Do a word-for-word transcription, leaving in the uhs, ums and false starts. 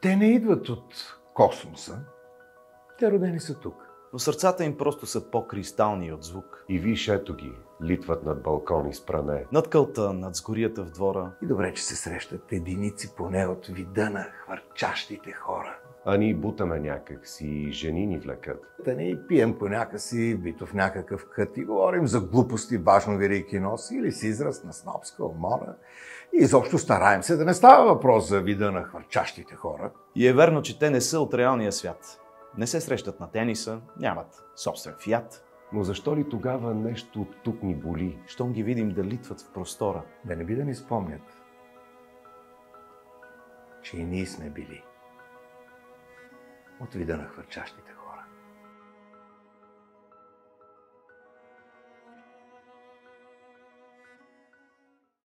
Те не идват от космоса. Те родени са тук. Но сърцата им просто са по-кристални от звук. И виж, ето ги, литват над балкони с пране. Над кълта, над сгорията в двора. И добре, че се срещат единици поне от вида на хвърчащите хора. А ние бутаме някак си, жени ни влекат. Да не пием по някакси, бито в някакъв кът и говорим за глупости, важно велики носи или с израз на снобска умора. И изобщо стараем се да не става въпрос за вида на хвърчащите хора. И е верно, че те не са от реалния свят. Не се срещат на тениса, нямат собствен фиат. Но защо ли тогава нещо от тук ни боли? Щом ги видим да литват в простора. Да не би да ни спомнят, че и ние сме били от вида на хвърчащите хора.